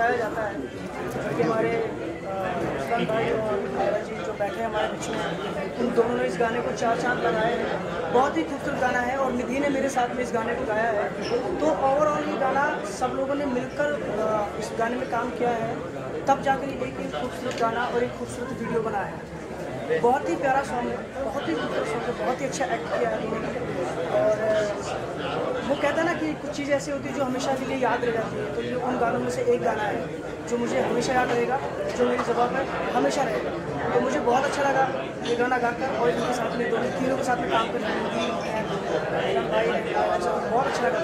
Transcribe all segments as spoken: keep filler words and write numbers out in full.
बजाया जाता है, क्योंकि हमारे सुल्तान भाई और मेरा जी जो बैठे हैं हमारे बीच में, उन दोनों ने इस गाने को चार चांद लगाए हैं। बहुत ही खूबसूरत गाना है और निधि ने मेरे साथ में इस गाने को गाया है। तो ओवरऑल ये गाना सब लोगों ने मिलकर इस गाने में काम किया है, तब जाकर एक एक खूबसूरत गाना और एक खूबसूरत वीडियो बना है। बहुत ही प्यारा सॉन्ग है, बहुत ही खूबसूरत सॉन्ग है, बहुत ही अच्छा एक्ट किया है उन्होंने। और वो कहता है ना कि कुछ चीज़ ऐसी होती है जो हमेशा के लिए याद रह जाती है, तो ये उन गानों में से एक गाना है जो मुझे हमेशा याद रहेगा, जो मेरी ज़बान पर हमेशा रहेगा। तो मुझे बहुत अच्छा लगा ये गाना गाकर और इनके साथ में दोनों तीनों के साथ में काम करके भाई बहुत अच्छा लगा।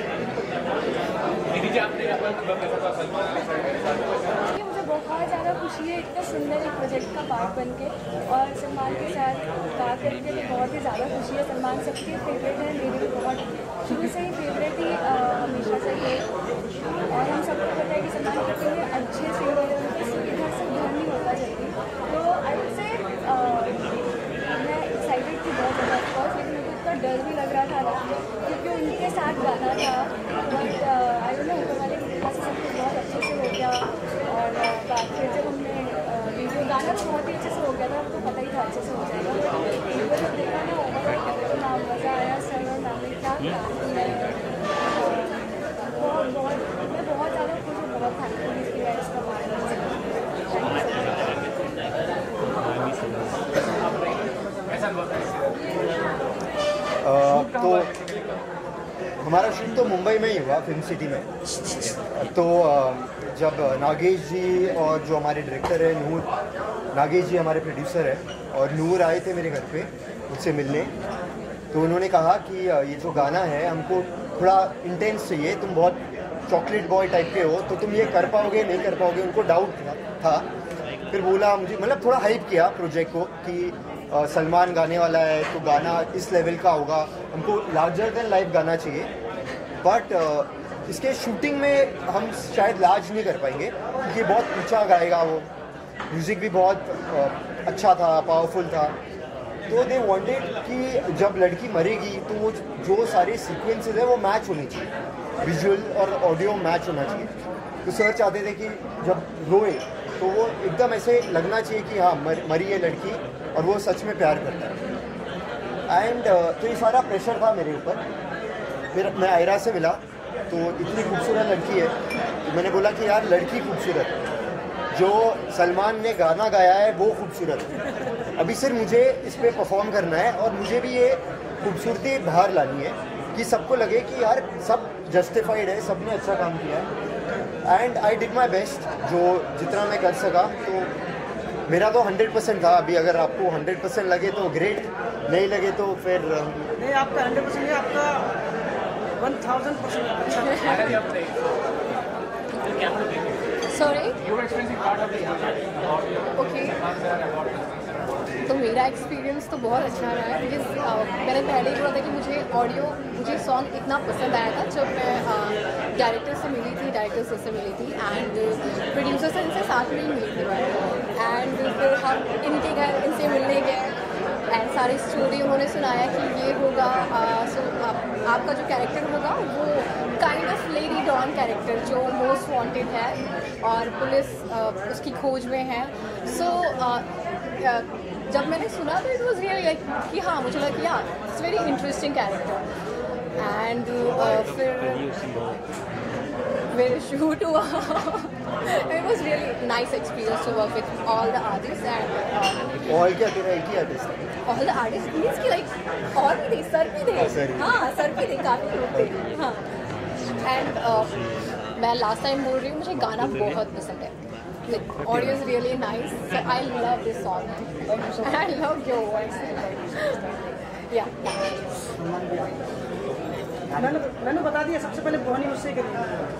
मुझे बहुत ज़्यादा खुशी है इतना सुंदर एक प्रोजेक्ट का पार्ट बन के, और सलमान के साथ बात करके तो बहुत ही ज़्यादा खुशी है। सलमान सबके फेवरेट है, मेरे भी बहुत शुरू से ही फेवरेट ही हमेशा से थे। और हम सबको पता है कि सलमान कितने अच्छे सिंगर है, उनके इधर से घर नहीं होता जल्दी। तो आई वुड से मैं एक्साइटेड थी बहुत ज़्यादा ऑफकोर्स, लेकिन मुझे इतना डर भी लग रहा था ना, क्योंकि उनके साथ गाना था। बट आई डोंट नो, ऊपर वाले की वजह से सब कुछ बहुत अच्छे से हो गया। और बात फिर जब हमने वीडियो गाना तो बहुत ही अच्छे से हो गया था, तो पता ही था अच्छे से हो जाएगा। वीडियो जब देखा ना ओवरऑल तो नाम मज़ा आया। सर और नाम ने क्या बहुत बहुत मैं बहुत ज़्यादा खुश हूँ, बहुत थैंकफुल इसकी वजह इसका पार्ट। तो हमारा शूट तो मुंबई में ही हुआ, फिल्म सिटी में। तो जब नागेश जी और जो हमारे डायरेक्टर है नूर, नागेश जी हमारे प्रोड्यूसर है, और नूर आए थे मेरे घर पे मुझसे मिलने। तो उन्होंने कहा कि ये जो गाना है हमको थोड़ा इंटेंस चाहिए, तुम बहुत चॉकलेट बॉय टाइप के हो, तो तुम ये कर पाओगे नहीं कर पाओगे। उनको डाउट था। फिर बोला मुझे, मतलब थोड़ा हाइप किया प्रोजेक्ट को कि आ, सलमान गाने वाला है तो गाना इस लेवल का होगा, हमको लार्जर देन लाइफ गाना चाहिए। बट इसके शूटिंग में हम शायद लार्ज नहीं कर पाएंगे, क्योंकि बहुत ऊंचा गाएगा वो, म्यूज़िक भी बहुत आ, अच्छा था, पावरफुल था। तो दे वांटेड कि जब लड़की मरेगी तो वो जो सारे सीक्वेंसेस है वो मैच होने चाहिए, विजुअल और ऑडियो मैच होना चाहिए। तो सर चाहते थे कि जब रोए तो वो एकदम ऐसे लगना चाहिए कि हाँ मर, मरी है लड़की और वो सच में प्यार करता है। एंड uh, तो ये सारा प्रेशर था मेरे ऊपर। फिर मैं आयरा से मिला, तो इतनी खूबसूरत लड़की है, तो मैंने बोला कि यार लड़की खूबसूरत है, जो सलमान ने गाना गाया है वो खूबसूरत है, अभी सिर्फ मुझे इस पर परफॉर्म करना है और मुझे भी ये खूबसूरती बाहर लानी है कि सबको लगे कि यार सब जस्टिफाइड है, सब ने अच्छा काम किया है। And I did my best, जो जितना मैं कर सका। तो मेरा तो हंड्रेड परसेंट था। अभी अगर आपको हंड्रेड परसेंट लगे तो ग्रेट, नहीं लगे तो फिर नहीं, आपका हंड्रेड परसेंट है, आपका one thousand percent sorry okay. तो मेरा एक्सपीरियंस तो बहुत अच्छा रहा है, बिकॉज uh, मैंने पहले ही बोला था कि मुझे ऑडियो, मुझे सॉन्ग इतना पसंद आया था जब मैं डायरेक्टर uh, से मिली थी, डायरेक्टर सर से मिली थी एंड प्रोड्यूसर से इनसे साथ में ही मिली थी मैं। एंड फिर हम इनके घर इनसे मिलने गए एंड सारी स्टोरी उन्होंने सुनाया कि ये होगा, सो uh, so, आप, आपका जो कैरेक्टर होगा वो kind of lady don character जो मोस्ट वांटेड है और पुलिस uh, उसकी खोज में है। सो so, uh, uh, जब मैंने सुना तो इट वॉज रियली लाइक कि हाँ मुझे लगा कि हाँ it's very interesting character. And फिर मेरे शूट हुआ, it was really nice experience to work with all the artist and all क्या तेरा एक ही artist, all the artist means कि लाइक और भी थे, सर भी थे, हाँ सर भी थे, काफ़ी लोग थे। हाँ एंड uh, मैं लास्ट टाइम बोल रही हूँ, मुझे गाना बहुत पसंद है, like audio is really nice, so I love this song and I love your voice. Yeah. मैंने मैंने बता दिया, सबसे पहले बोहनी मुझसे करी।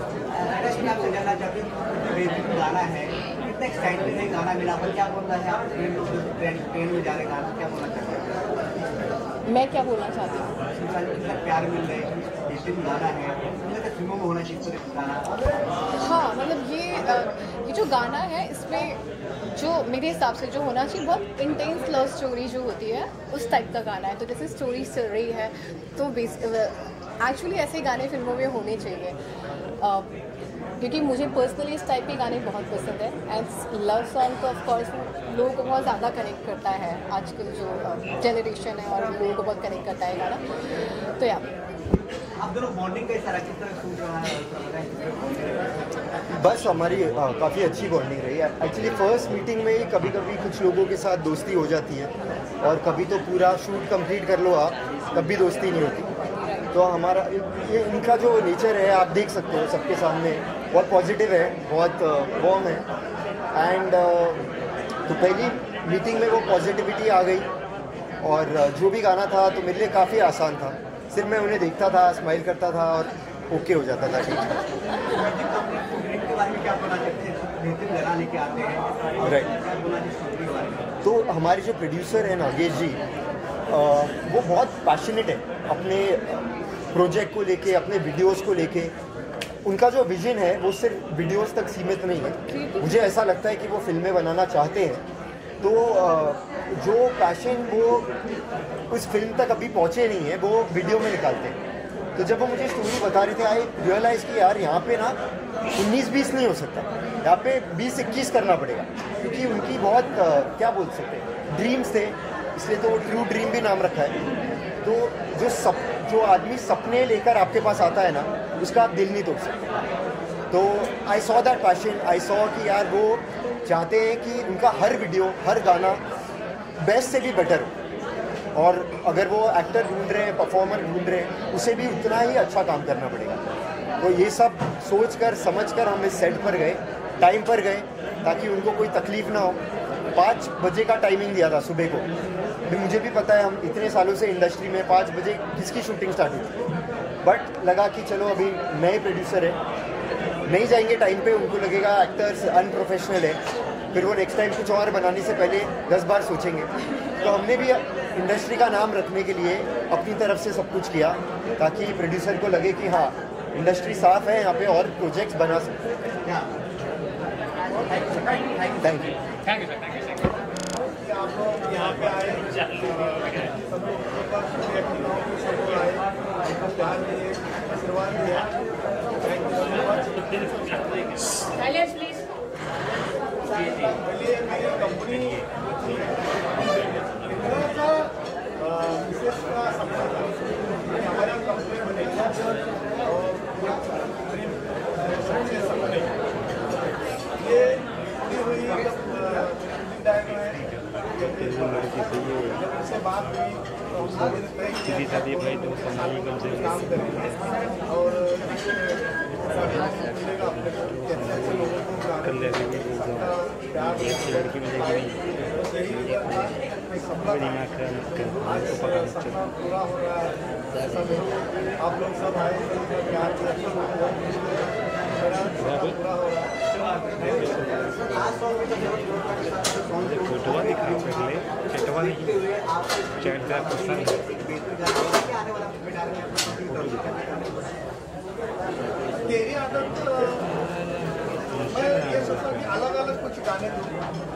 गाना है, कितना एक्साइटमेंट है गाना मिला, पर क्या बोल रहा है आप ट्रेन में जा रहे गाना, क्या बोलना चाहते हैं? मैं क्या बोलना चाहती हूँ, प्यार मिल रहे हैं, गाना है, फिल्मों में होना चाहिए गाना। हाँ मतलब ये ये जो गाना है इसमें जो मेरे हिसाब से जो होना चाहिए बहुत इंटेंस लव स्टोरी जो होती है उस टाइप का गाना है। तो जैसे स्टोरी चल रही है तो एक्चुअली ऐसे गाने फिल्मों में होने चाहिए। क्योंकि मुझे पर्सनली इस टाइप के गाने बहुत पसंद है एंड लव सॉन्ग तो ऑफकोर्स लोगों को बहुत ज़्यादा कनेक्ट करता है, आजकल जो जनरेशन है और लोगों को बहुत कनेक्ट करता है गाना। तो या आप दोनों बॉन्डिंग कैसा रहा, किस तरह सूट रहा है? बस हमारी काफ़ी अच्छी बॉन्डिंग रही है। एक्चुअली फर्स्ट मीटिंग में ही कभी कभी कुछ लोगों के साथ दोस्ती हो जाती है और कभी तो पूरा शूट कंप्लीट कर लो आप, तब भी दोस्ती नहीं होती। तो हमारा ये इनका जो नेचर है आप देख सकते हो सबके सामने, बहुत पॉजिटिव है, बहुत वार्म है एंड तो पहली मीटिंग में वो पॉजिटिविटी आ गई और जो भी गाना था तो मेरे लिए काफ़ी आसान था। सिर्फ मैं उन्हें देखता था, स्माइल करता था और ओके हो जाता था। ठीक है, राइट। तो हमारे जो प्रोड्यूसर हैं नागेश जी, वो बहुत पैशनेट है अपने प्रोजेक्ट को लेके, अपने वीडियोस को लेके। उनका जो विजन है वो सिर्फ वीडियोस तक सीमित नहीं है। मुझे ऐसा लगता है कि वो फिल्में बनाना चाहते हैं, तो जो पैशन वो उस फिल्म तक अभी पहुँचे नहीं है वो वीडियो में निकालते हैं। तो जब वो मुझे स्टोरी बता रहे थे, आई रियलाइज़ कि यार यहाँ पे ना उन्नीस बीस नहीं हो सकता, यहाँ पे बीस इक्कीस करना पड़ेगा, क्योंकि उनकी बहुत क्या बोल सकते हैं ड्रीम्स थे, इसलिए तो ट्रू ड्रीम भी नाम रखा है। तो जो सप जो आदमी सपने लेकर आपके पास आता है ना, उसका आप दिल नहीं तोड़ सकते। तो I saw that passion, I saw कि यार वो चाहते हैं कि उनका हर वीडियो, हर गाना बेस्ट से भी बेटर हो, और अगर वो एक्टर ढूंढ रहे हैं, परफॉर्मर ढूंढ रहे हैं, उसे भी उतना ही अच्छा काम करना पड़ेगा। तो ये सब सोच कर समझ कर हम इस सेट पर गए, टाइम पर गए, ताकि उनको कोई तकलीफ ना हो। पाँच बजे का टाइमिंग दिया था सुबह को। भी मुझे भी पता है, हम इतने सालों से इंडस्ट्री में, पाँच बजे किसकी शूटिंग स्टार्ट हुई थी, बट लगा कि चलो अभी नए प्रोड्यूसर है, नहीं जाएंगे टाइम पे, उनको लगेगा एक्टर्स अनप्रोफेशनल है, फिर वो नेक्स्ट टाइम कुछ और बनाने से पहले दस बार सोचेंगे। तो हमने भी इंडस्ट्री का नाम रखने के लिए अपनी तरफ से सब कुछ किया, ताकि प्रोड्यूसर को लगे कि हाँ इंडस्ट्री साफ़ है, यहाँ पे और प्रोजेक्ट्स बना सकते हैं। थैंक यू थैंक यू आप लोग यहाँ पे आए, सब लोग प्यार दिए, आशीर्वाद दिया। पहले मेरी कंपनी विशेष का सपना था कि हमारा कंपनी बनेगा और सपने ये पूरी हुई जब उससे बात हुई तो हमने तय किया काम करेंगे और मिलेगा अपने को अच्छे अच्छे लोगों को प्यार लड़की मिलेगी। सपना पूरा हो रहा है, आप लोग सब आए, प्यार पूरा हो रहा है। फोटो दिखा पहले चटवा चैट का पसंद तेरी आदत मैं ये सोचता हूँ कि अलग अलग कुछ गाने दूँ।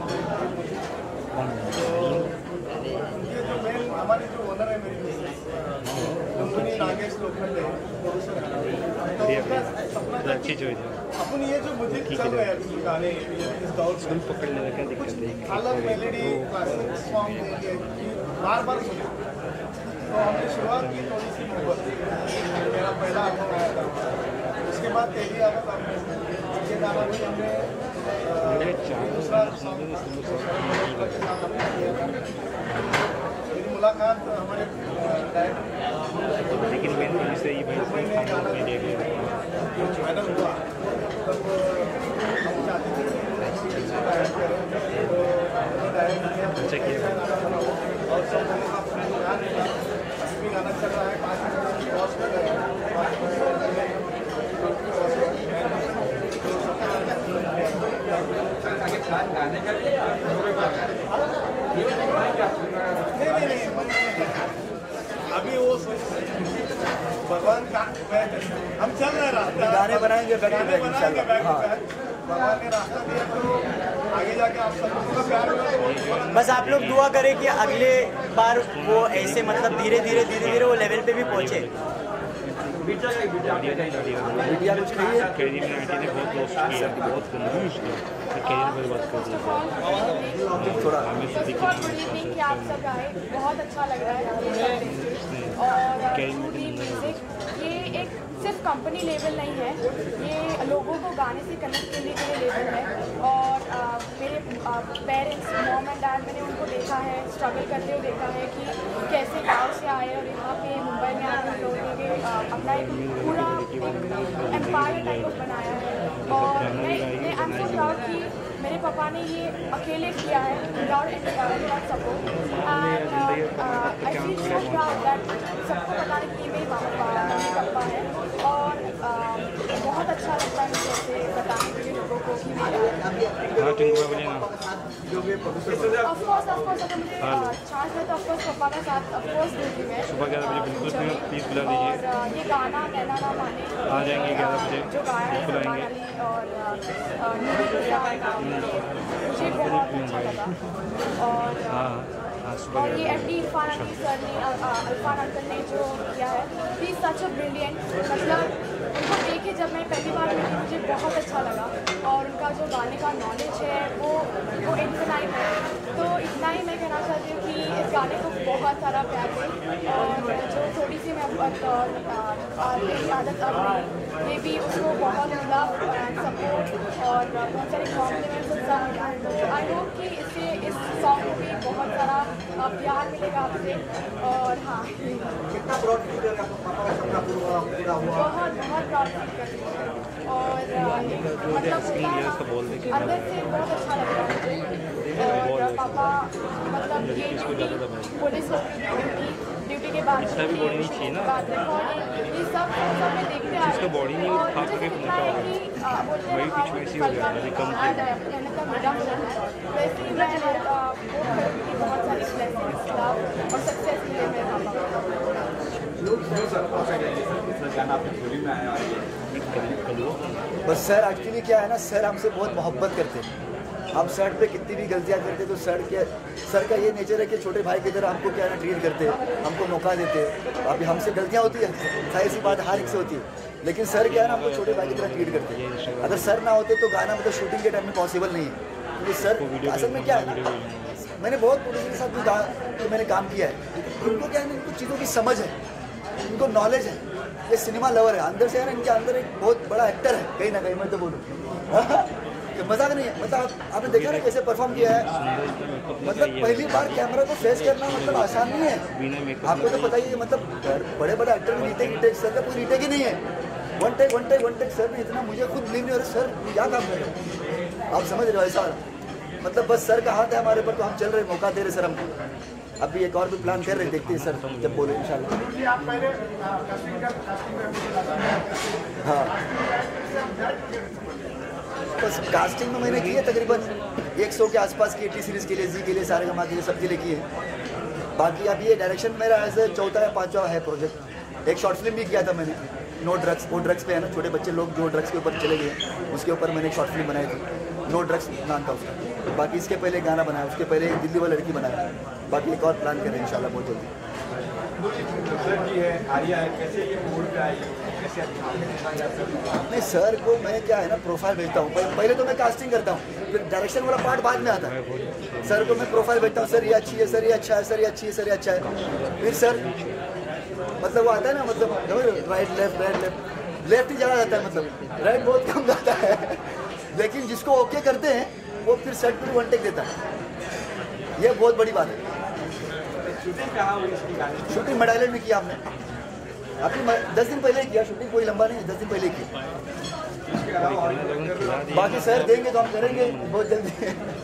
ये जो मेन हमारे जो ओनर है मेरी कंपनी नागेश लोखंडे, तो उसका सपना अच्छी चॉइस है। अपन ये जो मुझे चल रहे हैं गाने इस दौर से पकड़ लेना क्या दिक्कत है, अलग मेलेडी क्लासिक सॉन्ग देंगे बार बार सुने। तो हमने शुरुआत की थोड़ी सी मोहब्बत, मेरा पहला एल्बम आया था, उसके बाद तेरी आदत हमने ये गाना भी हमने दूसरा सॉन्ग के साथ हमने किया था। मेरी मुलाकात हमारे डायरेक्टर लेकिन मैंने से ही भाई ने गाना जो वायरल हुआ तब हम चाहते थे कि डायरेक्ट करें, तो डायरेक्ट किया और सब लोगों का अपना ध्यान दिया। अभी भी गाना चल रहा है, पाँच मिनट पॉज कर रहे हैं, नहीं नहीं नहीं अभी वो भगवान का हम चल रहे रास्ते, गाने बनाएंगे बैक टू बैक इंशाल्लाह। हाँ, भगवान ने रास्ता दिया, तो आगे जाके आप सबका प्यार होगा। बस आप लोग दुआ करें कि अगले बार वो ऐसे मतलब धीरे धीरे धीरे धीरे वो लेवल पे भी पहुँचे। बिटिया कुछ कही है? कैरियर में आंटी ने बहुत लॉस्ट किया, बहुत कंफ्यूज किया, कैरियर में बात कर दिया। थोड़ा हमें first Siddiqui of all good evening कि आप सब आए, बहुत अच्छा लग रहा है। और टू डी म्यूजिक ये एक सिर्फ कंपनी लेवल नहीं है, ये लोगों को गाने से कनेक्ट करने के लिए लेवल है। और आ, मेरे पेरेंट्स मॉम एंड डैड, मैंने उनको देखा है स्ट्रगल करते हुए देखा है कि कैसे गाँव से आए और यहाँ पे मुंबई में आकर लोगों ने अपना एक पूरा एक एम्पायर टाइप ऑफ बनाया है। और मैं मैं आई एम सो प्राउड कि मेरे पापा ने ये अकेले किया है without without support. And I feel so proud that सबको पता है कि मेरे पापा मम्मी पापा है। और uh, बहुत अच्छा लगता है मुझे ऐसे बताने के लिए लोगों को कि मेरा हाँ टिंकू बोलिए ना। ऑफकोर्स ऑफकोर्स अगर मुझे चांस है तो ऑफकोर्स पापा का साथ ऑफकोर्स दूँगी मैं सुबह ग्यारह बजे बिल्कुल प्लीज़ बुला दीजिए। और uh, ये गाना नैना ना माने आ जाएंगे ग्यारह बजे, जो गाया है बिल्कुल सलमान आएंगे। अली और नूर प्रसाद, मुझे बहुत अच्छा लगा। और हाँ हाँ सुबह और ये ग्यारह M D Irfan Ali sir ने इरफान अंकल ने जो किया है, ही सच अ ब्रिलियंट। मतलब उनको देखे जब मैं पहली बार मिली मुझे बहुत अच्छा लगा। और उनका जो गाने का नॉलेज है वो वो इन्फिनाइट है। तो इतना ही मैं कहना चाहती हूँ कि इस गाने को बहुत सारा प्यार दें। और जो थोड़ी सी मैं मेरी आदत अब नहीं, ये भी उसको बहुत लव एंड सपोर्ट और बहुत सारे कॉम्प्लीमेंट्स सब मिला। तो आई होप कि इससे इस सॉन्ग को भी बहुत सारा अ, प्यार मिलेगा आपसे। और हाँ कितना प्राउड फील कर पापा का सपना पूरा पूरा हुआ? बहुत बहुत प्राउड फील करती हूँ। और अ, मतलब होता है ना, अंदर से बहुत अच्छा लग रहा है मुझे। और पापा मतलब ये ड्यूटी पुलिस ड्यूटी ड्यूटी के बाद ड्यूटी के बाद रिकॉर्डिंग ये सब सब में देखते आ रहे बॉडी नहीं और खा मुझे के इतना है कि अ, बोलते हैं वही हाँ, कुछ वैसी हो फल का गया, अभी कम मीठा है, मेहनत का मीठा फल है। वैसे ही मैं हर अ, वो करूँगी कि बहुत सारी ब्लेसिंग्स लव और सक्सेस मिले मेरे पापा को। बस सर एक्चुअली क्या है ना, सर हमसे बहुत मोहब्बत करते हैं। हम सर पे कितनी भी गलतियाँ करते तो सर के सर का ये नेचर है कि छोटे भाई की तरह हमको क्या है ना ट्रीट करते हैं, हमको मौका देते हैं। अभी हमसे गलतियाँ होती है, सारी सी बात हर एक से होती है, लेकिन सर क्या है ना हमको छोटे भाई की तरह ट्रीट करते हैं। अगर सर ना होते तो गाना मतलब शूटिंग के टाइम में पॉसिबल नहीं है, क्योंकि सर असल में क्या है ना, मैंने बहुत प्रोड्यूसर के साथ भी गा- तो मैंने काम किया है। इनको क्या है ना, इनको चीज़ों की समझ है, इनको नॉलेज है, ये सिनेमा लवर है, अंदर से है ना, इनके अंदर एक बहुत बड़ा एक्टर है कहीं ना कहीं, मैं तो बोलूँ तो मजाक नहीं है। मतलब आप आपने देखा ना कैसे परफॉर्म किया है, मतलब पहली बार कैमरा को फेस करना मतलब आसान नहीं है। आपको तो पता ही है, मतलब बड़े बड़े एक्टर में रीटेक रीटेक सर का कोई रीटेक ही नहीं है, one take one take one take. Sir ने इतना मुझे खुद बिलीव नहीं हो रहा, सर क्या काम कर रहे हो, आप समझ रहे हो ऐसा। मतलब बस सर का हाथ है हमारे पर, तो हम चल रहे, मौका दे रहे सर हमको। अभी एक और भी प्लान कर रहे, देखते हैं सर जब बोले इंशाल्लाह। आप पहले कास्टिंग का कास्टिंग हाँ बस कास्टिंग में मैंने की है तकरीबन एक सौ के आसपास की, टी सीरीज़ के लिए, जी के लिए, सारे गमा के लिए, सबके लिए की है। बाकी अब ये डायरेक्शन मेरा ऐसे चौथा या पांचवा है प्रोजेक्ट। एक शॉर्ट फिल्म भी किया था मैंने, नो ड्रग्स। वो ड्रग्स पे है ना, छोटे बच्चे लोग जो ड्रग्स के ऊपर चले गए, उसके ऊपर मैंने एक शॉर्ट फिल्म बनाई थी, नो ड्रग्स नाम था उसका। बाकी इसके पहले एक गाना बनाया, उसके पहले एक दिल्ली वाली लड़की बनाया। बाकी एक और प्लान करें इंशाल्लाह बहुत जल्दी। नहीं सर को मैं क्या है ना प्रोफाइल भेजता हूँ, पहले तो मैं कास्टिंग करता हूँ, फिर डायरेक्शन वाला पार्ट बाद में आता है। सर को मैं प्रोफाइल भेजता हूँ, सर ये अच्छी है, सर ये अच्छा है, सर ये अच्छी है, सर ये अच्छा है। फिर सर मतलब वो आता है ना, मतलब right left right left left ही ज़्यादा जाता है, मतलब राइट बहुत कम जाता है। लेकिन जिसको ओके करते हैं वो फिर सेट पर वन टेक देता है, ये बहुत बड़ी बात है। शूटिंग मेडाइलैंड में किया हमने, अभी दस दिन पहले ही किया शूटिंग, कोई लंबा नहीं, दस दिन पहले ही किया। बाकी सर देंगे तो हम करेंगे बहुत जल्दी।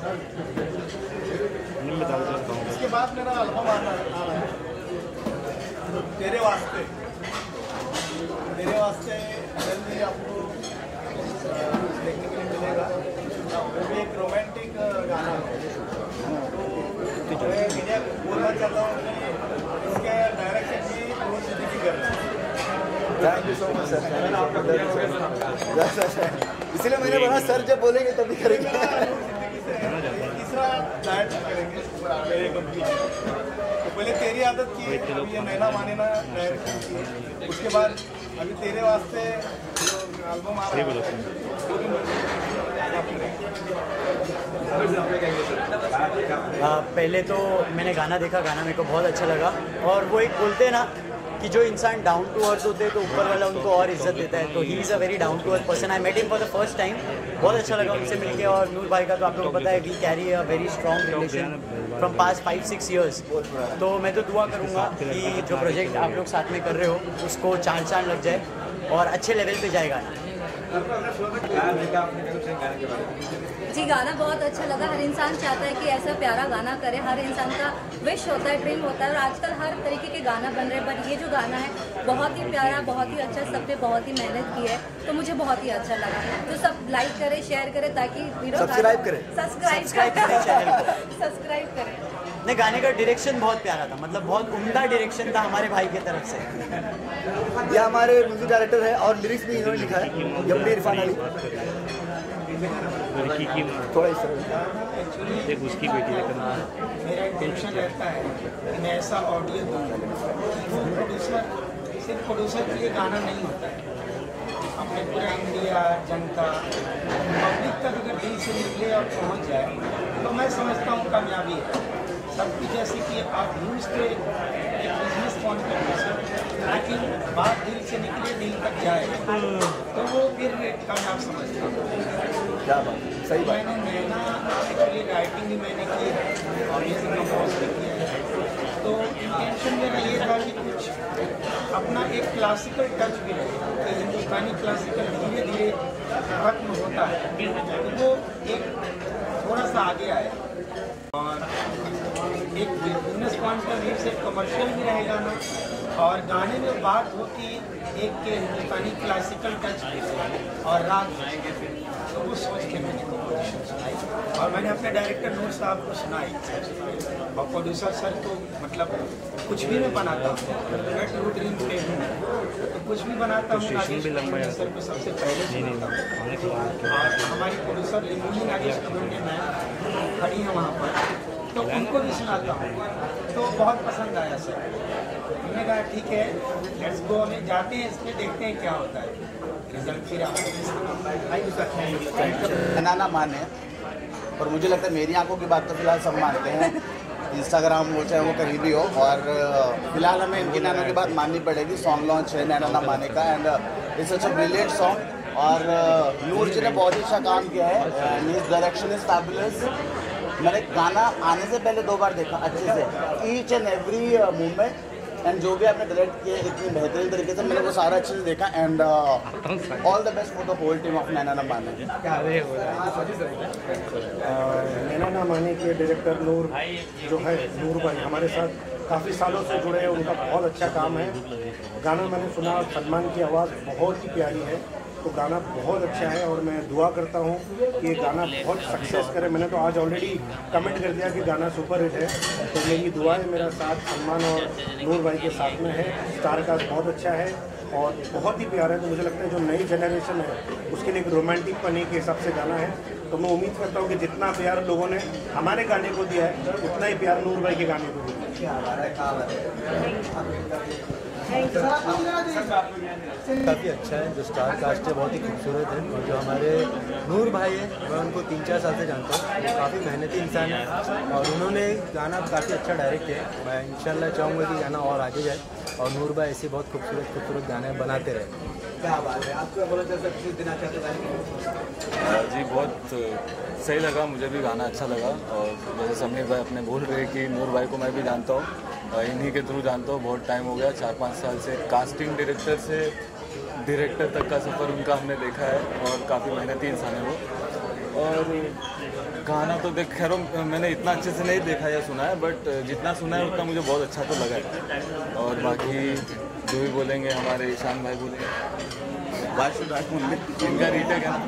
इसके बाद मेरा एल्बम आ रहा है, तेरे वास्ते। तेरे वास्ते जल्दी आपको देखने के लिए मिलेगा। वो भी एक रोमांटिक गाना है, तो मैं मीडिया को बोलना चाहता हूँ कि इसके डायरेक्शन भी बहुत सिद्दीकी कर रहे हैं। Thank you so much sir, इसलिए मैंने बोला सर जब बोलेंगे तभी करेंगे। तीसरा डायरेक्ट करेंगे मेरे कंपनी, तो पहले तेरी आदत की, अब ये नैना माने ना डायरेक्शन की, उसके बाद अभी तेरे वास्ते जो एल्बम आ रहा है आ, पहले तो मैंने गाना देखा, गाना मेरे को बहुत अच्छा लगा। और वो एक बोलते हैं ना कि जो इंसान डाउन टू अर्थ होते हैं तो ऊपर वाला उनको और इज्जत देता है। तो he is a very down to earth person. I met him for the first time, बहुत अच्छा लगा उनसे मिलके। और नूर भाई का तो आप लोगों को पता है, we carry a very strong relation from past five six years. तो मैं तो दुआ करूँगा कि जो प्रोजेक्ट आप लोग साथ में कर रहे हो उसको चांद चांद लग जाए और अच्छे लेवल पे जाएगा। जी गाना बहुत अच्छा लगा। हर इंसान चाहता है कि ऐसा प्यारा गाना करे, हर इंसान का विश होता है, ड्रीम होता है। और आजकल हर तरीके के गाना बन रहे हैं, बट ये जो गाना है बहुत ही प्यारा, बहुत ही अच्छा, सब पे बहुत ही मेहनत की है, तो मुझे बहुत ही अच्छा लगा। तो सब लाइक करें, शेयर करें, ताकि सब्सक्राइब करें सब्सक्राइब करें चैनल को, सब्सक्राइब करें। नहीं, गाने का डायरेक्शन बहुत प्यारा था, मतलब बहुत उम्दा डायरेक्शन था हमारे भाई की तरफ से। ये हमारे म्यूजिक डायरेक्टर है और लिरिक्स भी इन्होंने लिखा है, यमनी इरफान अली। लड़की की थोड़ा इस तरह एक उसकी बेटी लेकर मेरा इंटेंशन रहता है कि मैं ऐसा ऑडियो दूँ। प्रोड्यूसर सिर्फ प्रोड्यूसर के लिए गाना नहीं होता है, अपने पूरा इंडिया, जनता, पब्लिक तक अगर दिल से निकले और पहुँच जाए तो मैं समझता हूँ कामयाबी है सबकी। जैसे कि आप यूज तो एक बिजनेस पॉइंट ऑफ व्यू से, लेकिन बात दिल से निकले, दिल तक जाए तो वो फिर कामयाब समझता हूँ। क्या बात, सही बात। मैंने नैना एक्चुअली राइटिंग भी मैंने की और ये सब कंपोज भी किया है। तो इंटेंशन मेरा ये था कि कुछ अपना एक क्लासिकल टच भी रहे, कि हिंदुस्तानी क्लासिकल धीरे धीरे खत्म होता है तो वो एक थोड़ा सा आगे आए। और एक बिजनेस पॉइंट ऑफ व्यू से कमर्शियल भी रहेगा ना, और गाने में बात होती एक के हिंदुस्तानी क्लासिकल टच की और राग, तो वो सोच के मैंने कंपोजिशन सुनाई और मैंने अपने डायरेक्टर नूर साहब को सुनाई। और प्रोड्यूसर सर तो मतलब कुछ भी मैं बनाता हूँ, मैं ट्रू ड्रीम पे हूँ, तो कुछ भी बनाता हूँ नागेश सर को सबसे पहले सुनाता हूँ। और हमारी प्रोड्यूसर लिमोनी नागेश कमंडे मैम खड़ी हैं वहाँ पर, तो उनको भी सुनाता हूँ, तो बहुत पसंद आया सर। हमने कहा ठीक है, लेट्स गो, हमें जाते हैं, इसमें देखते हैं क्या होता है रिजल्ट। फिर ना माने, और मुझे लगता है मेरी आंखों की बात तो फिलहाल सब मानते हैं, इंस्टाग्राम हो चाहे वो कहीं भी हो। और फिलहाल हमें इनकी नैनो की बात माननी पड़ेगी। सॉन्ग लॉन्च है नैना ना माने का, and it's such a brilliant song. और नूर जी ने बहुत ही अच्छा काम किया है, and his direction is fabulous. मैंने गाना आने से पहले दो बार देखा अच्छे से, each and every movement, and जो भी आपने डायरेक्ट किए इतनी बेहतरीन तरीके से, मैंने वो सारा अच्छे से देखा। And all the best for the whole team of Naina Na Maane. नैना ना माने के डायरेक्टर नूर जो है, नूर भाई हमारे साथ काफ़ी सालों से जुड़े हैं, उनका बहुत अच्छा काम है। गाना मैंने सुना, सलमान की आवाज़ बहुत ही प्यारी है, तो गाना बहुत अच्छा है। और मैं दुआ करता हूँ कि ये गाना बहुत सक्सेस करे। मैंने तो आज ऑलरेडी कमेंट कर दिया कि गाना सुपर हिट है, तो मेरी दुआ है, मेरा साथ सलमान और नूर भाई के साथ में है। स्टार कास्ट बहुत अच्छा है और बहुत ही प्यारा है। तो मुझे लगता है जो नई जनरेशन है उसके लिए एक रोमांटिक पनी के हिसाब से गाना है। तो मैं उम्मीद करता हूँ कि जितना प्यार लोगों ने हमारे गाने को दिया है उतना ही प्यार नूर भाई के गाने को दिया काफ़ी अच्छा है। जो स्टार कास्ट है बहुत ही खूबसूरत है, और जो हमारे नूर भाई है मैं उनको तीन चार साल से जानता हूँ, वो काफ़ी मेहनती इंसान है और उन्होंने गाना काफ़ी अच्छा डायरेक्ट किया। मैं इंशाल्लाह चाहूँगा कि गाना और आगे जाए और नूर भाई ऐसे बहुत खूबसूरत खूबसूरत गाने बनाते रहे। क्या बात है, आपको बोला चल सकता कुछ देना चाहते हैं? जी बहुत सही लगा, मुझे भी गाना अच्छा लगा। और जैसे समीर भाई अपने बोल रहे कि नूर भाई को मैं भी जानता हूँ, इन्हीं के थ्रू जानता हूँ, बहुत टाइम हो गया, चार पाँच साल से। कास्टिंग डायरेक्टर से डायरेक्टर तक का सफ़र उनका हमने देखा है और काफ़ी मेहनती इंसान है वो। और गाना तो देख खैर मैंने इतना अच्छे से नहीं देखा या सुना है, बट जितना सुना है उतना मुझे बहुत अच्छा तो लगा है। और बाकी जो भी बोलेंगे हमारे ईशान भाई बोलेंगे, इनका रीटेक है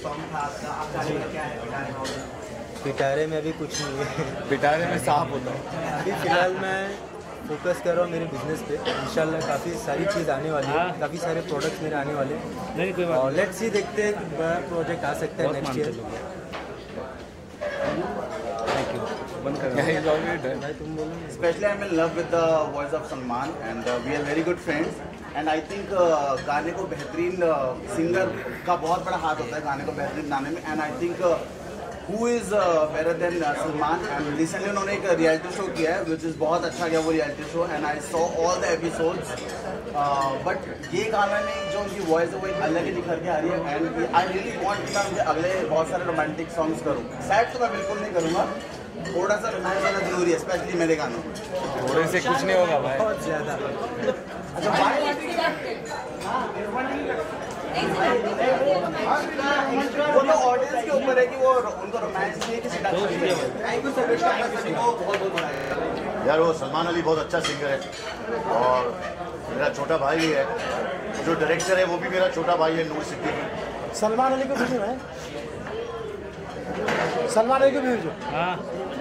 ना। पिटारे में अभी कुछ नहीं है, पिटारे में सांप होता है। अभी फ़िलहाल मैं फोकस कर रहा हूँ मेरे बिजनेस पे। इंशाल्लाह काफ़ी सारी चीज़ आने वाली है, काफ़ी सारे प्रोडक्ट्स मेरे आने वाले हैं और लेट्स सी देखते हैं कि बड़ा प्रोजेक्ट आ सकता है next year. Thank you. Yeah, he's already done. Especially I'm in love with the voice of Salman and uh, we are very good friends. And I think uh, गाने को बेहतरीन सिंगर uh, का बहुत बड़ा हाथ होता है गाने को बेहतरीन बनाने में. And I think uh, who is uh, better than uh, Salman? And recently उन्होंने एक रियलिटी शो किया है, which is बहुत अच्छा गया वो reality show. And I saw all the episodes. Uh, but ये गाना में जो उनकी वॉइस है वो एक अलग ही निखर के आ रही है. And I really want कि मैं अगले बहुत सारे रोमांटिक सॉन्ग्स करूँ. सैड तो मैं बिल्कुल नहीं करूँगा. थोड़ा सा रोमांस वाला जरूरी है, स्पेशली मेरे गानों में. थोड़े से कुछ नहीं होगा भाई. बहुत ज़्यादा. अच्छा भाई वो तो ऑडियंस के ऊपर है कि वो उनको रोमांस चाहिए किसी टाइप का. Thank you sir. किसी को बहुत बहुत बधाई. यार वो सलमान अली बहुत अच्छा सिंगर है और मेरा छोटा भाई है. जो डायरेक्टर है वो भी मेरा छोटा भाई है, नूर सिद्दीकी. सलमान अली को भेजो है. सलमान अली को भेजो. हाँ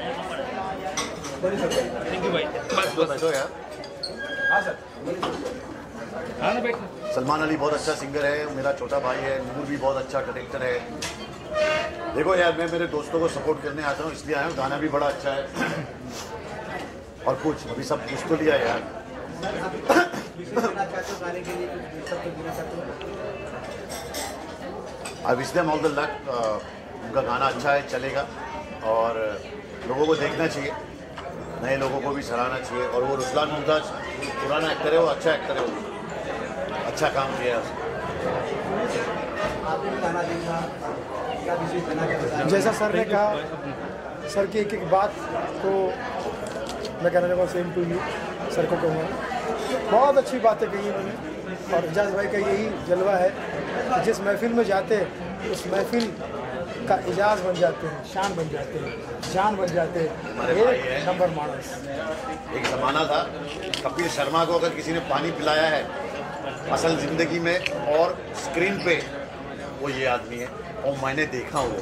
थैंक यू भाई. बस बस बैठो यार. हाँ सर. हाँ ना बैठ. सलमान अली बहुत अच्छा सिंगर है, मेरा छोटा भाई है. नूर भी बहुत अच्छा डायरेक्टर है. देखो यार मैं मेरे दोस्तों को सपोर्ट करने आता हूँ इसलिए आया हूँ. गाना भी बड़ा अच्छा है और कुछ अभी सब कुछ तो लिया यार. I wish them all the luck. उनका गाना अच्छा है, चलेगा और लोगों को देखना चाहिए, नए लोगों को भी सराहना चाहिए. और वो रुस्लान मुमताज पुराना एक्टर है, वो अच्छा एक्टर है, वो अच्छा काम किया है. जैसा सर ने कहा, सर की एक एक बात को मैं कहना चाहूँगा सेम टू यू. सर को कहूँगा बहुत अच्छी बातें कही उन्होंने. और एजाज भाई का यही जलवा है कि जिस महफिल में जाते हैं उस महफिल का एजाज बन जाते हैं, शान बन जाते हैं, जान बन जाते हैं. एक नंबर मानस. एक ज़माना था कपिल शर्मा को अगर किसी ने पानी पिलाया है असल ज़िंदगी में और स्क्रीन पे, वो ये आदमी है. और मैंने देखा वो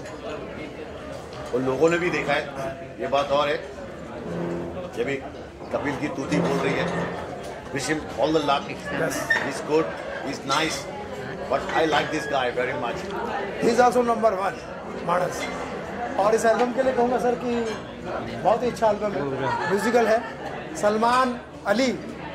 और लोगों ने भी देखा है. ये बात और है ये भी कपिल की तूती बोल रही है. Wish him all the luck. He is good, he is nice, but I like this guy very much. He is also number one Manas. और इस एल्बम के लिए कहूँगा सर कि बहुत ही अच्छा एल्बम है, म्यूजिकल है. सलमान अली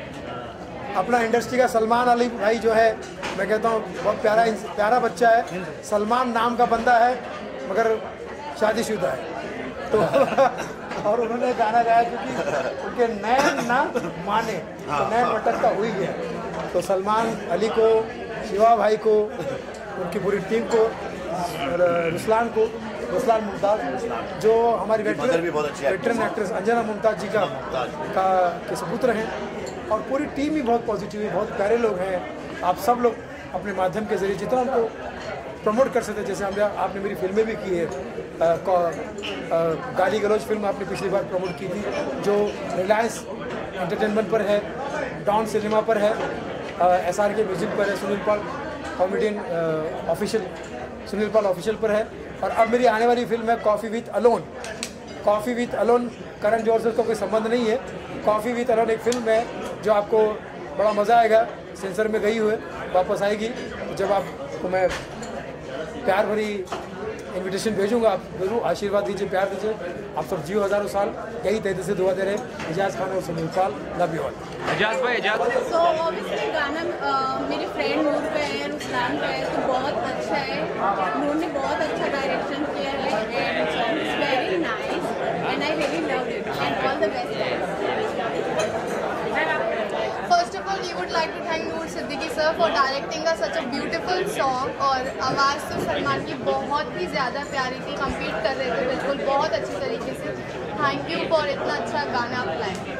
अपना इंडस्ट्री का सलमान अली भाई जो है, मैं कहता हूँ बहुत प्यारा प्यारा बच्चा है. सलमान नाम का बंदा है मगर शादीशुदा है. तो और उन्होंने गाना गाया क्योंकि उनके नैन ना माने तो नैन मटकता हुई गया. तो सलमान अली को, शिवा भाई को, उनकी पूरी टीम को, रुस्लान को, रुस्लान मुमताज जो हमारी वेटरन एक्ट्रेस अंजना मुमताज जी का का के सपुत्र हैं. और पूरी टीम ही बहुत पॉजिटिव है, बहुत प्यारे लोग हैं. आप सब लोग अपने माध्यम के जरिए जितना उनको प्रमोट कर सकते, जैसे हमने आपने मेरी फिल्में भी की है. आ, आ, गाली गलौज फिल्म आपने पिछली बार प्रमोट की थी जो रिलायंस एंटरटेनमेंट पर है, डॉन सिनेमा पर है, एस आर के म्यूजिक पर है, Sunil Pal comedian official Sunil Pal official पर है. और अब मेरी आने वाली फिल्म है coffee with alone. Coffee with alone Karan Johar से उसका कोई संबंध नहीं है. कॉफ़ी विथ अलोन एक फिल्म है जो आपको बड़ा मज़ा आएगा. सेंसर में गई हुए वापस आएगी. जब आपको मैं प्यार भरी इनविटेशन भेजूंगा, आप जरूर आशीर्वाद दीजिए, प्यार दीजिए. आप सब जियो हज़ारों साल. यही तहत से दुआ दे रहे हैं. एजाज खान और Sunil Pal. Love you all. Ejaz भाई एजाज. सो ऑब्वियसली गाना मेरे फ्रेंड नूर पे है, रुस्लान पे है, तो बहुत अच्छा है. नूर ने बहुत अच्छा डायरेक्शन किया है and it's very nice and I really love it and all the best. First of all, we would like to thank Noor Siddiqui sir for directing us such a beautiful song. और आवाज़ तो सलमान की बहुत ही ज़्यादा प्यारी थी, compete कर रहे थे बिल्कुल बहुत अच्छी तरीके से. थैंक यू फॉर इतना अच्छा गाना अपलाइन.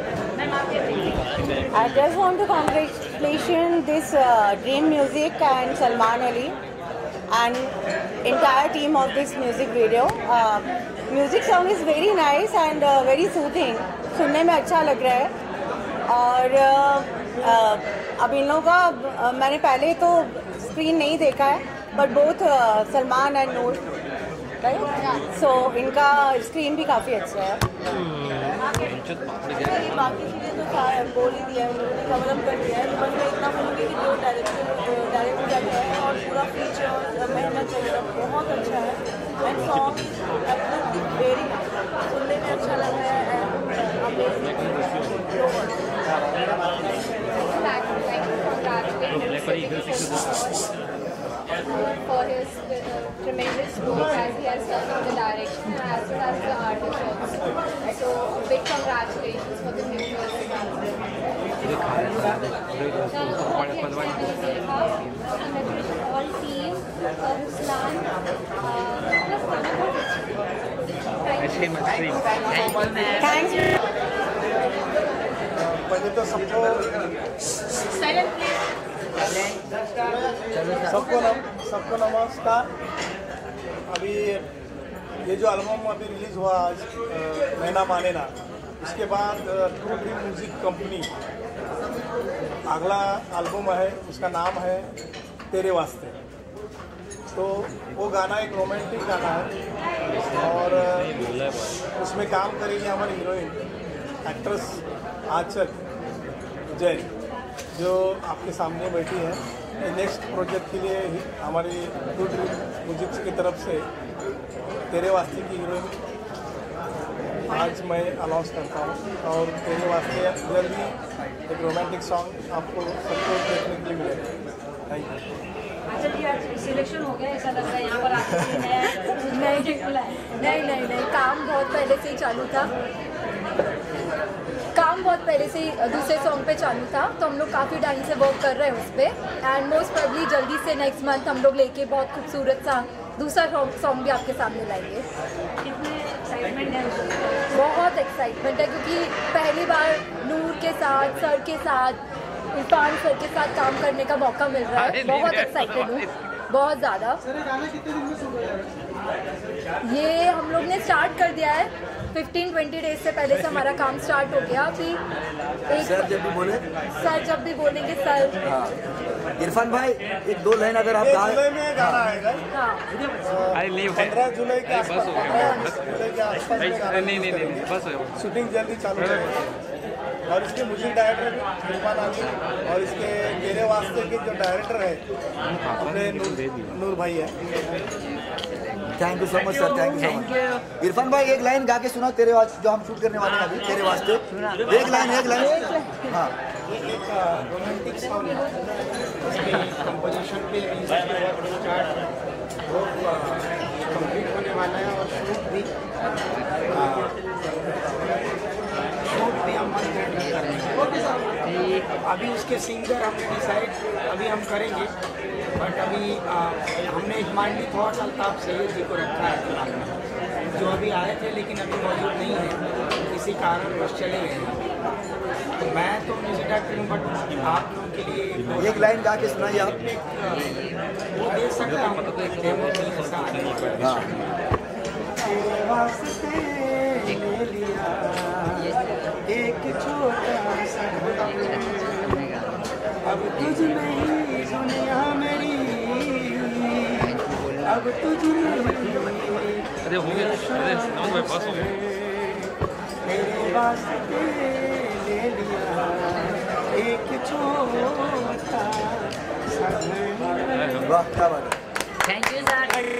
I just want to congratulate this uh, Dream Music and Salman Ali and entire team of this music video. Uh, music song is very nice and uh, very soothing. सुनने में अच्छा लग रहा है. और uh, uh, अब इन लोगों का uh, मैंने पहले तो स्क्रीन नहीं देखा है, but both Salman and Noor right, so इनका स्क्रीन भी काफ़ी अच्छा है. बाकी चीज़ें तो बोल ही दिया है, उन्होंने कवर अप कर दिया है. तो बस मैं इतना बोलूँगी कि जो डायरेक्टर डायरेक्ट किया गया है और पूरा फीचर मेहनत वगैरह बहुत अच्छा है. And song absolutely very nice, सुनने में अच्छा लग रहा है for his uh, tremendous work as he has done in the direction as well as the artist also. So a big congratulations for the new music album. Congratulations all team, uh, Ruslan, uh, Thanks. पहले तो सबको सबको नम सबको नमस्कार। अभी ये जो album अभी रिलीज़ हुआ आज नैना माने ना, इसके बाद ट्रू ड्रीम म्यूजिक कंपनी अगला एल्बम है, उसका नाम है तेरे वास्ते। तो वो गाना एक रोमांटिक गाना है और उसमें काम करेंगे हमारी हीरोइन एक्ट्रेस आंचल जय, जो आपके सामने बैठी है। नेक्स्ट प्रोजेक्ट के लिए हमारी ट्रू ड्रीम म्यूजिक की तरफ से तेरे वास्ते की हीरोइन आज मैं अनाउंस करता हूँ और तेरे वास्ते जल्दी एक रोमांटिक सॉन्ग आपको सबको देखने के लिए मिलेगा। Thank you. अच्छा जी, आज सिलेक्शन हो गया ऐसा लग रहा है यहाँ पर आके? नहीं नहीं नहीं नहीं काम बहुत पहले से ही चालू था काम बहुत पहले से ही दूसरे सॉन्ग पे चालू था, तो हम लोग काफ़ी टाइम से वर्क कर रहे हैं उस पर एंड मोस्ट प्रोबेबली जल्दी से नेक्स्ट मंथ हम लोग लेके बहुत खूबसूरत सा दूसरा सॉन्ग भी आपके सामने लाएंगे। कितने एक्साइटमेंट है? बहुत एक्साइटमेंट है क्योंकि पहली बार नूर के साथ, सर के साथ, इरफान सर के साथ काम करने का मौका मिल रहा है। बहुत एक्साइटेड हूँ, बहुत ज़्यादा। ये हम लोग ने स्टार्ट कर दिया है, फिफ्टीन ट्वेंटी डेज से पहले से हमारा काम स्टार्ट हो गया। कि एक सर जब भी बोले सर जब भी बोलेंगे सर। हाँ। इरफान भाई एक दो लाइन अगर आप जुलाई में गाना आएगा। हाँ। पंद्रह जुलाई के आसपास जुलाई के आसपास नहीं नहीं नहीं बस शूटिंग जल्दी चालू करेंगे और इसके म्यूजिक डायरेक्टर इरफान आलम और इसके तेरे वास्ते के जो डायरेक्टर है अपने नूर नूर भाई है। Thank you so much sir, thank you so much. Irfan भाई एक लाइन गा के सुना तेरे वास्ते, जो हम शूट करने वाले हैं अभी तेरे वास्ते। एक लाइन एक लाइन हाँ। एक रोमांटिक सॉन्ग इसके कंपोजिशन पे वो कंप्लीट होने वाला है और शूट भी शूट भी हम मन करेंगे। अभी उसके सिंगर हमने डिसाइड अभी हम करेंगे, बट अभी आ, हमने इकमांडी थॉट अल्ताफ सैयद जी को रखा है फिलहाल में, जो अभी आए थे लेकिन अभी मौजूद नहीं है, किसी कारण बस चले गए। तो मैं तो म्यूजिक डायरेक्टर हूँ, बट आप लोगों के लिए एक लाइन गा के सुनाइए आप। वो दे सकता हूँ एक छोटा सा अब तुझ नहीं दुनिया मेरी, अब तुझ अरे हो गया, अरे नमन भाई पास हो गया। तेरे वास्ते ले लिया एक छोटा सा। वाह क्या बात है। Thank you sir.